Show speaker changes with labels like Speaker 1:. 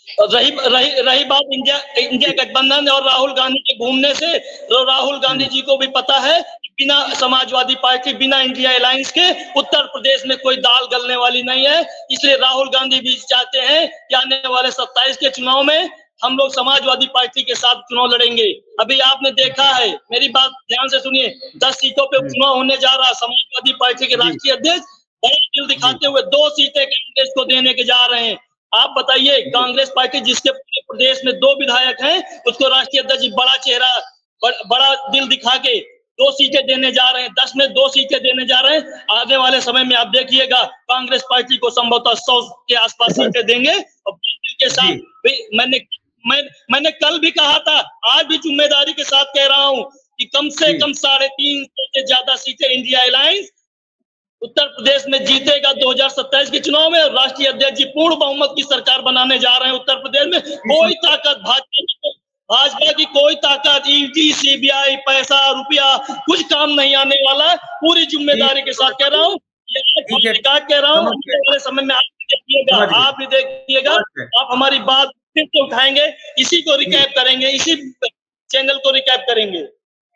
Speaker 1: रही बात इंडिया गठबंधन और राहुल गांधी के घूमने से, तो राहुल गांधी जी को भी पता है कि बिना समाजवादी पार्टी, बिना इंडिया अलायंस के उत्तर प्रदेश में कोई दाल गलने वाली नहीं है। इसलिए राहुल गांधी भी चाहते हैं कि आने वाले 27 के चुनाव में हम लोग समाजवादी पार्टी के साथ चुनाव लड़ेंगे। अभी आपने देखा है, मेरी बात ध्यान से सुनिए, 10 सीटों पे चुनाव होने जा रहा है। समाजवादी पार्टी के राष्ट्रीय अध्यक्ष बड़ा दिल दिखाते हुए 2 सीटें कांग्रेस को देने के जा रहे हैं। आप बताइए, कांग्रेस पार्टी जिसके पूरे प्रदेश में 2 विधायक हैं, उसको राष्ट्रीय अध्यक्ष बड़ा चेहरा, बड़ा दिल दिखा के 2 सीटें देने जा रहे हैं। 10 में 2 सीटें देने जा रहे हैं। आने वाले समय में आप देखिएगा, कांग्रेस पार्टी को संभवतः 100 के आसपास सीटें देंगे। और के साथ मैंने कल भी कहा था, आज भी जिम्मेदारी के साथ कह रहा हूं कि कम से कम 350 से ज्यादा सीटें इंडिया अलायंस उत्तर प्रदेश में जीतेगा 2027 के चुनाव में। और राष्ट्रीय अध्यक्ष जी पूर्ण बहुमत की सरकार बनाने जा रहे हैं उत्तर प्रदेश में। कोई ताकत भाजपा की कोई ताकत, ईडी, सीबीआई, पैसा रुपया कुछ काम नहीं आने वाला है। पूरी जिम्मेदारी के साथ कह रहा हूँ, कह रहा हूँ, समय में आप भी देखिएगा, आप हमारी बात फिर से उठाएंगे, इसी को रिकैप करेंगे, इसी चैनल को रिकैप करेंगे।